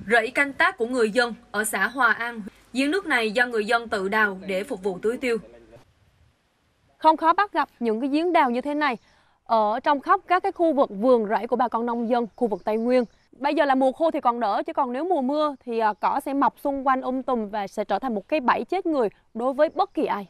Rẫy canh tác của người dân ở xã Hòa An, giếng nước này do người dân tự đào để phục vụ tưới tiêu. Không khó bắt gặp những cái giếng đào như thế này ở trong khắp các cái khu vực vườn rẫy của bà con nông dân khu vực Tây Nguyên. Bây giờ là mùa khô thì còn đỡ, chứ còn nếu mùa mưa thì cỏ sẽ mọc xung quanh tùm và sẽ trở thành một cái bẫy chết người đối với bất kỳ ai.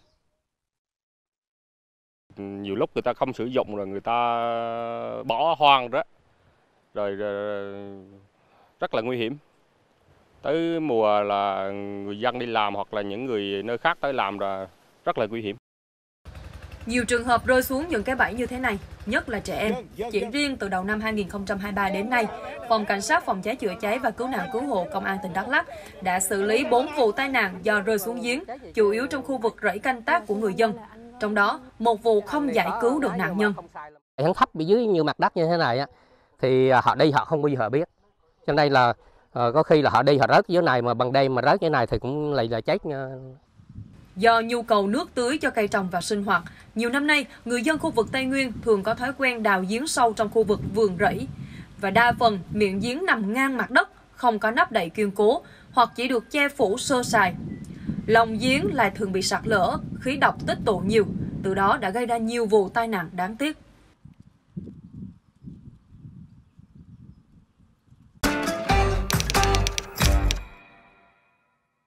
Nhiều lúc người ta không sử dụng rồi người ta bỏ hoang đó, rồi rất là nguy hiểm. Tới mùa là người dân đi làm hoặc là những người nơi khác tới làm là rất là nguy hiểm. Nhiều trường hợp rơi xuống những cái bẫy như thế này, nhất là trẻ em. Chỉ riêng từ đầu năm 2023 đến nay, Phòng Cảnh sát Phòng cháy chữa cháy và Cứu nạn Cứu hộ Công an tỉnh Đắk Lắk đã xử lý 4 vụ tai nạn do rơi xuống giếng, chủ yếu trong khu vực rẫy canh tác của người dân. Trong đó, một vụ không giải cứu được nạn nhân. Hắn thấp bị dưới như mặt đất như thế này thì họ đi họ không bao giờ biết. Cho nên là có khi là họ đi họ rớt dưới này mà bằng đêm mà rớt như này thì cũng là chết. Do nhu cầu nước tưới cho cây trồng và sinh hoạt, nhiều năm nay, người dân khu vực Tây Nguyên thường có thói quen đào giếng sâu trong khu vực vườn rẫy. Và đa phần, miệng giếng nằm ngang mặt đất, không có nắp đậy kiên cố, hoặc chỉ được che phủ sơ sài. Lòng giếng lại thường bị sạt lở, khí độc tích tụ nhiều, từ đó đã gây ra nhiều vụ tai nạn đáng tiếc.